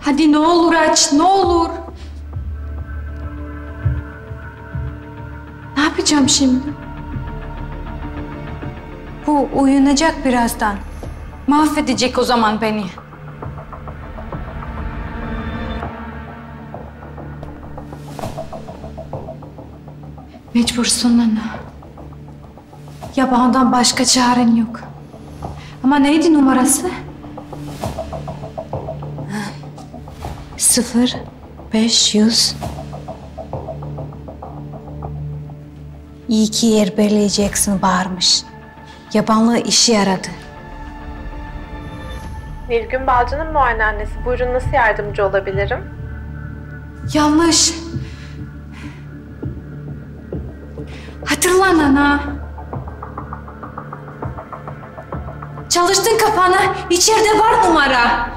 Hadi ne olur aç, ne olur. Ne yapacağım şimdi? Bu uyunacak birazdan. Mahvedecek o zaman beni. Mecbursun Nana. Yabandan başka çaren yok. Ama neydi numarası? 0500. İyi ki yer belirleyeceksin bağırmış. Yabanlığı işe yaradı. Nilgün Balcı'nın muayeneannesi. Buyurun, nasıl yardımcı olabilirim? Yanlış. Hatırla Nana. Çalıştın kafanı. İçeride var numara.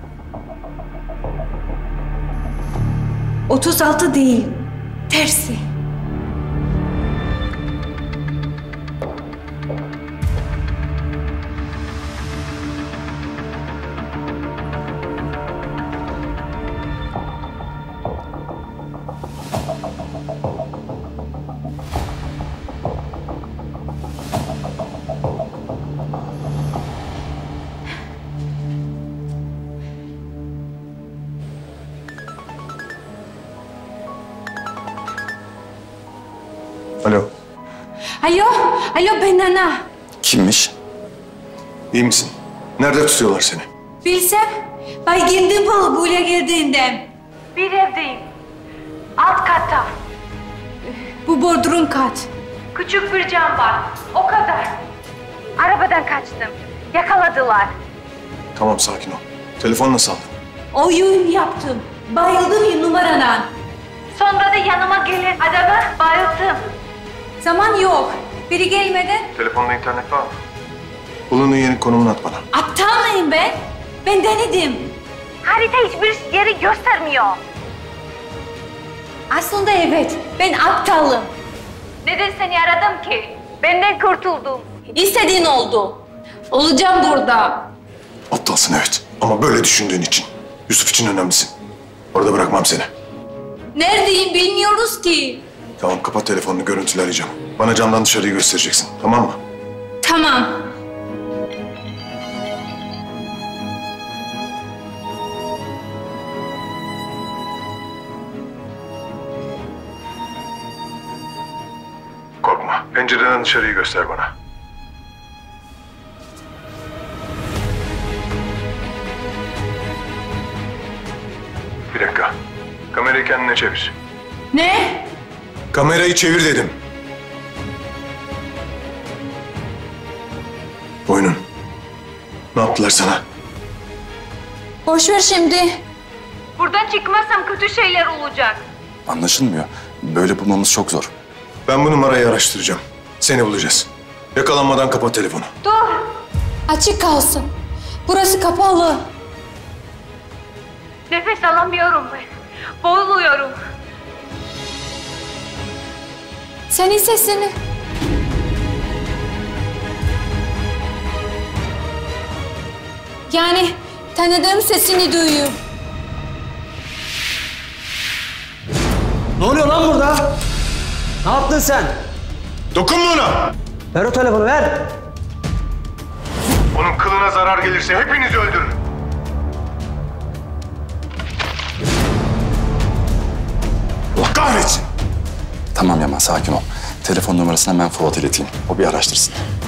36 değil. Tersi. Alo. Alo ben Nana. Kimmiş? İyi misin? Nerede tutuyorlar seni? Bilsem, baygındım balı buraya geldiğinden. Bir evdeyim. Alt katta. Bu bodrum kat. Küçük bir cam var. O kadar. Arabadan kaçtım. Yakaladılar. Tamam, sakin ol. Telefon nasıl aldın? Oyun yaptım. Bayıldım numaradan. Sonra da yanıma gelin. Adamı bayıldım. Zaman yok. Biri gelmeden... Telefonda internet var mı? Bulunduğun yerin konumunu at bana. Aptal mıyım ben? Ben denedim. Harita hiçbir yeri göstermiyor. Aslında evet. Ben aptalım. Neden seni aradım ki? Benden kurtuldum. İstediğin oldu. Olacağım burada. Aptalsın evet. Ama böyle düşündüğün için. Yusuf için önemlisin. Orada bırakmam seni. Neredeyim bilmiyoruz ki. Tamam, kapat telefonunu, görüntüler arayacağım. Bana camdan dışarıyı göstereceksin, tamam mı? Tamam. Korkma. Pencereden dışarıyı göster bana. Bir dakika. Kamerayı kendine çevir. Ne? Kamerayı çevir dedim. Boynun. Ne yaptılar sana? Boş ver şimdi. Buradan çıkmazsam kötü şeyler olacak. Anlaşılmıyor. Böyle bulmamız çok zor. Ben bu numarayı araştıracağım. Seni bulacağız. Yakalanmadan kapat telefonu. Dur. Açık kalsın. Burası kapalı. Nefes alamıyorum ben. Boğuluyorum. Senin sesini. Yani tanıdığım sesini duyuyorum. Ne oluyor lan burada? Ne yaptın sen? Dokunma ona! Ver o telefonu, ver. Onun kılına zarar gelirse hepinizi öldürürüm. Allah kahretsin! Tamam Yaman, sakin ol. Telefon numarasını hemen Fuat'a ileteyim. O bir araştırsın.